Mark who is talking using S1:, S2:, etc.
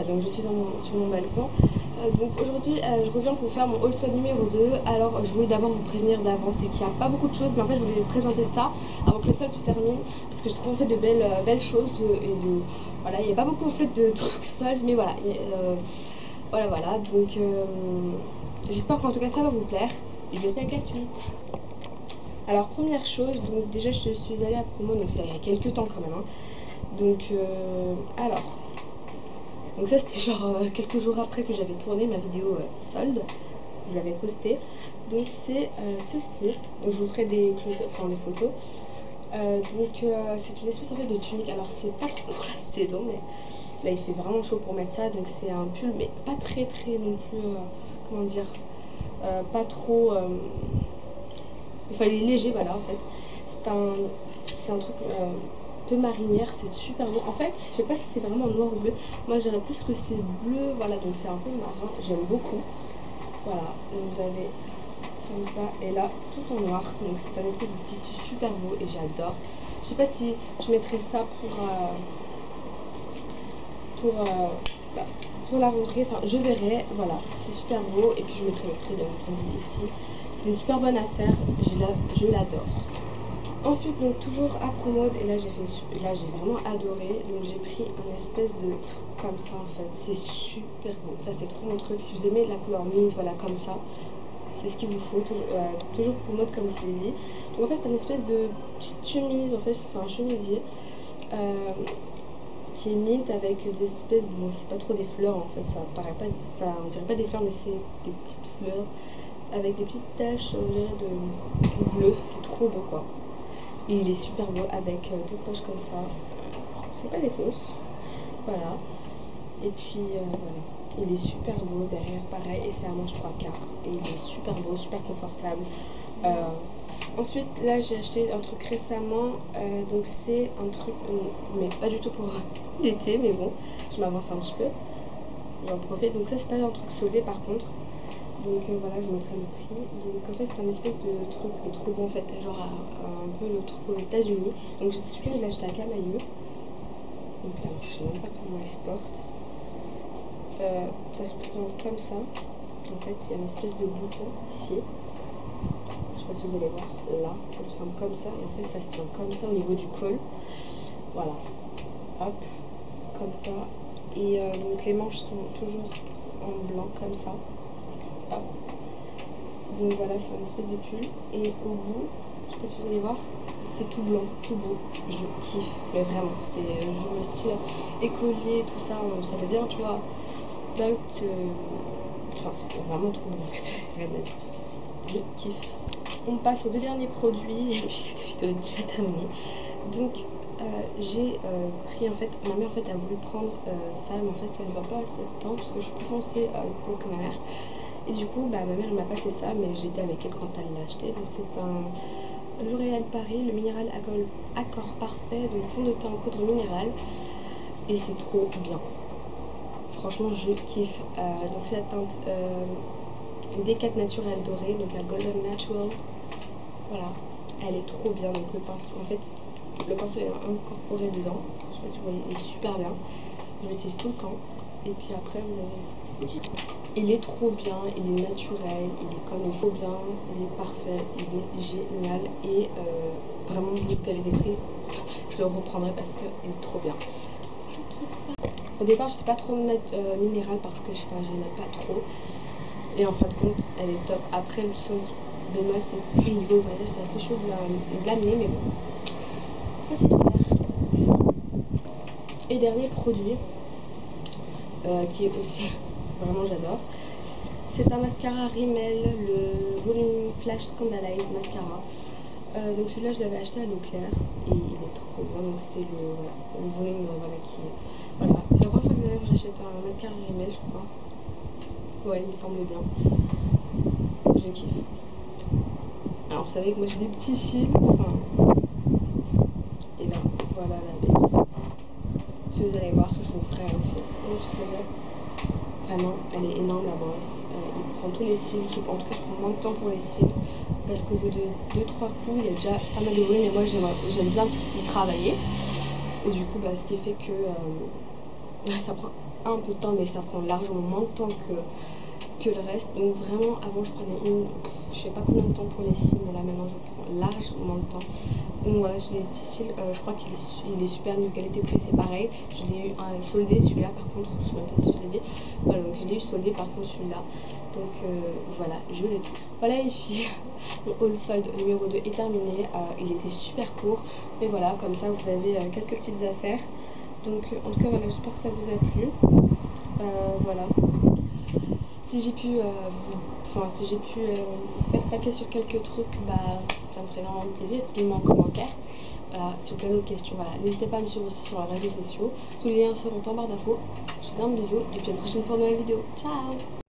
S1: donc je suis sur mon balcon. Donc aujourd'hui je reviens pour faire mon haul sol numéro 2. Alors je voulais d'abord vous prévenir d'avance, c'est qu'il n'y a pas beaucoup de choses, mais en fait je voulais présenter ça avant que le sol se termine, parce que je trouve en fait de belles choses voilà, il n'y a pas beaucoup en fait de trucs sol, mais voilà, voilà, donc j'espère qu'en tout cas ça va vous plaire. Et je vous laisse avec la suite. Alors première chose, donc déjà je suis allée à promo, donc ça il y a quelques temps quand même, hein. Donc donc ça c'était genre quelques jours après que j'avais tourné ma vidéo solde, je l'avais postée. Donc c'est ceci, donc je vous ferai des photos. C'est une espèce en fait de tunique, alors c'est pas trop pour la saison, mais là il fait vraiment chaud pour mettre ça, donc c'est un pull mais pas très non plus, comment dire, pas trop, enfin il est léger, voilà en fait. C'est un truc peu marinière, c'est super beau. En fait, je sais pas si c'est vraiment noir ou bleu. Moi, je dirais plus que c'est bleu, voilà, donc c'est un peu marin. J'aime beaucoup. Voilà, donc vous avez comme ça, et là, tout en noir. Donc c'est un espèce de tissu super beau et j'adore. Je sais pas si je mettrai ça pour la rentrée. Enfin, je verrai. Voilà, c'est super beau. Et puis je mettrai le prix, bien entendu, ici. C'était une super bonne affaire. Je l'adore. Ensuite, donc toujours à Promode, et là j'ai vraiment adoré. Donc j'ai pris un espèce de truc comme ça en fait, c'est super beau, ça c'est trop mon truc. Si vous aimez la couleur mint, voilà, comme ça, c'est ce qu'il vous faut. Toujours Promode comme je vous l'ai dit. Donc en fait c'est une espèce de petite chemise, en fait c'est un chemisier qui est mint avec des espèces, bon c'est pas trop des fleurs en fait, ça paraît pas, on dirait pas des fleurs mais c'est des petites fleurs avec des petites taches, on dirait de bleu, c'est trop beau quoi. Et il est super beau avec deux poches comme ça, c'est pas des fausses, voilà. Et puis voilà, il est super beau derrière, pareil, et c'est à manche 3/4 et il est super beau, super confortable. Ensuite là j'ai acheté un truc récemment, donc c'est un truc, mais pas du tout pour l'été, mais bon, je m'avance un petit peu, j'en profite. Donc ça c'est pas un truc soldé par contre. Donc voilà, je mettrai le prix. Donc en fait c'est un espèce de truc trop bon en fait, genre un peu le truc aux États-Unis. Donc celui-là je l'ai acheté à Camailleux. Donc là je sais même pas comment il se porte. Ça se présente comme ça. En fait il y a une espèce de bouton ici. Je sais pas si vous allez voir là, ça se forme comme ça et en fait ça se tient comme ça au niveau du col. Voilà. Hop, comme ça. Et donc les manches sont toujours en blanc comme ça. Hop. Donc voilà, c'est une espèce de pull. Et au bout, je sais pas si vous allez voir, c'est tout blanc, tout beau. Je kiffe, mais vraiment. C'est genre le style écolier, tout ça. Ça fait bien, tu vois. Enfin, c'est vraiment trop beau en fait. Rien à dire. Je kiffe. On passe aux deux derniers produits. Et puis cette vidéo est déjà terminée. Donc j'ai pris en fait, ma mère en fait a voulu prendre ça, mais en fait ça ne va pas assez de temps parce que je suis plus foncée peau que ma mère. Et du coup, ma mère m'a passé ça, mais j'étais avec elle quand elle l'a acheté. Donc c'est un L'Oréal Paris, le minéral Accord Parfait, donc fond de teint en poudre minérale. Et c'est trop bien. Franchement, je kiffe. Donc c'est la teinte D4 naturelle dorée, donc la Golden Natural. Voilà, elle est trop bien. Donc le pinceau, en fait, le pinceau est incorporé dedans. Je sais pas si vous voyez, il est super bien. Je l'utilise tout le temps. Et puis après, vous avez... Il est trop bien, il est naturel, il est comme il faut bien, il est parfait, il est génial. Et vraiment, vu qu'elle était prise, je le reprendrai parce qu'il est trop bien. Je kiffe. Au départ, j'étais pas trop minérale parce que je sais pas, j'aimais pas trop. Et en fin de compte, elle est top. Après, le seul bémol, c'est que niveau voyage, c'est assez chaud de l'amener, mais bon, faut s'y faire. Et dernier produit, qui est aussi, vraiment j'adore, c'est un mascara Rimmel, le Volume Flash Scandalize Mascara. Donc celui-là, je l'avais acheté à Leclerc et il est trop bien. Donc c'est le volume qui est... Voilà, c'est la première fois que j'achète un mascara Rimmel, je crois. Ouais, il me semble bien. Je kiffe. Alors vous savez que moi j'ai des petits cils, enfin... Et là, voilà la bête. Si vous allez voir, je vous ferai aussi. Vraiment, elle est énorme la brosse. Il prend tous les cils. En tout cas, je prends moins de temps pour les cils. Parce qu'au bout de 2-3 coups, il y a déjà pas mal de volume. Mais moi, j'aime bien y travailler. Et du coup, ce qui fait que ça prend un peu de temps, mais ça prend largement moins de temps que le reste. Donc vraiment, avant je prenais je sais pas combien de temps pour les cils, mais là maintenant je prends largement de temps. Donc voilà, j'ai les petits cils, je crois qu'il est super niveau qualité-prix, c'est pareil. Je l'ai eu soldé celui-là, par contre, je sais même pas si je l'ai dit. Voilà, donc je l'ai eu soldé par contre celui-là. Donc voilà, je l'ai tout. Voilà les filles, mon haul solde numéro 2 est terminé. Il était super court, mais voilà, comme ça vous avez quelques petites affaires. Donc en tout cas voilà, j'espère que ça vous a plu. Voilà. Si j'ai pu vous faire craquer sur quelques trucs, bah ça me ferait vraiment plaisir. Dites-moi en commentaire. Voilà, si vous avez d'autres questions, voilà, n'hésitez pas à me suivre aussi sur les réseaux sociaux. Tous les liens seront en barre d'infos. Je vous fais un bisou et puis à la prochaine fois dans la vidéo. Ciao!